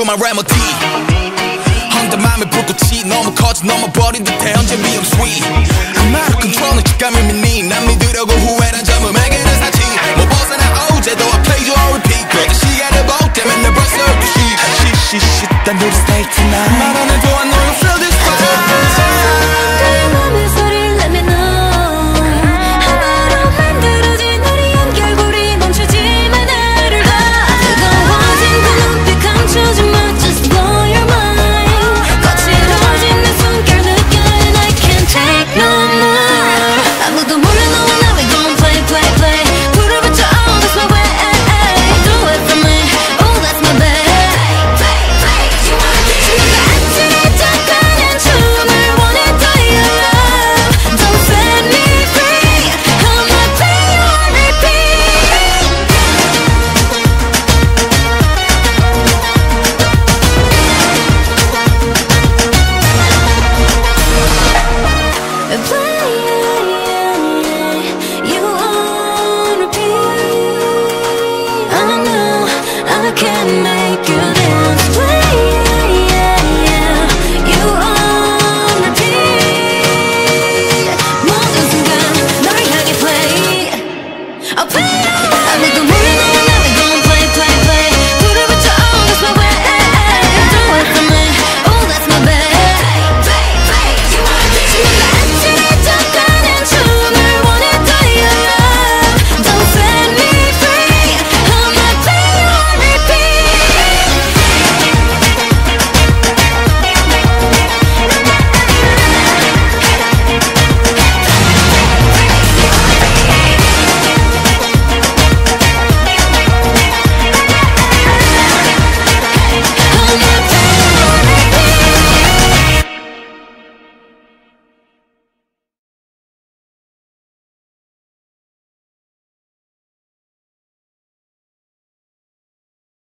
my remedy 헌데 맘에 불꽃이 너무 커져 넘어버린 듯해 언제 위험 sweet I'm out of control 너 직감을 믿니 난 믿으려고 후회란 젊음에게는 사치 뭐 벗어나 어제도 I played you on repeat 그래도 시간을 볼 때면 내 벌써 2시 딴 둘이 stay tonight 말 안 해도